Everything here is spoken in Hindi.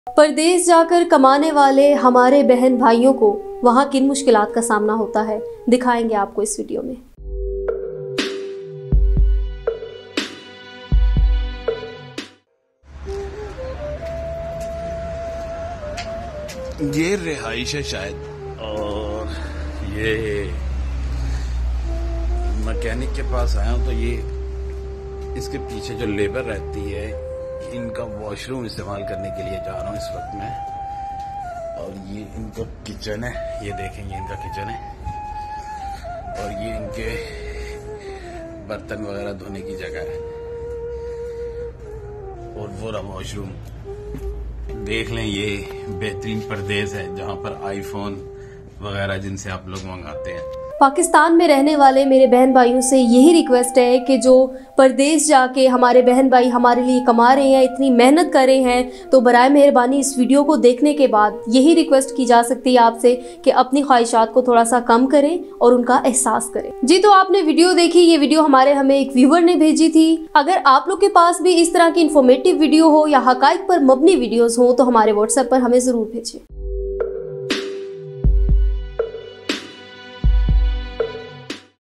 परदेश जाकर कमाने वाले हमारे बहन भाइयों को वहाँ किन मुश्किलात का सामना होता है, दिखाएंगे आपको इस वीडियो में। ये रिहाइश है शायद, और ये मैकेनिक के पास आया हूँ तो ये इसके पीछे जो लेबर रहती है इनका वॉशरूम इस्तेमाल करने के लिए जा रहा हूँ इस वक्त मैं। और ये इनका किचन है, ये देखेंगे इनका किचन है, और ये इनके बर्तन वगैरह धोने की जगह है, और वो रहा वॉशरूम। देख लें, ये बेहतरीन परदेश है जहाँ पर आईफोन वगैरह जिनसे आप लोग मंगाते हैं। पाकिस्तान में रहने वाले मेरे बहन भाइयों से यही रिक्वेस्ट है कि जो परदेश जाके हमारे बहन भाई हमारे लिए कमा रहे हैं, इतनी मेहनत कर रहे हैं, तो बराए मेहरबानी इस वीडियो को देखने के बाद यही रिक्वेस्ट की जा सकती है आपसे कि अपनी ख्वाहिशात को थोड़ा सा कम करें और उनका एहसास करें। जी, तो आपने वीडियो देखी, ये वीडियो हमें एक व्यूअर ने भेजी थी। अगर आप लोग के पास भी इस तरह की इन्फॉर्मेटिव वीडियो हो या हकाइक पर मबनी वीडियोज हो तो हमारे व्हाट्सएप पर हमें जरूर भेजें।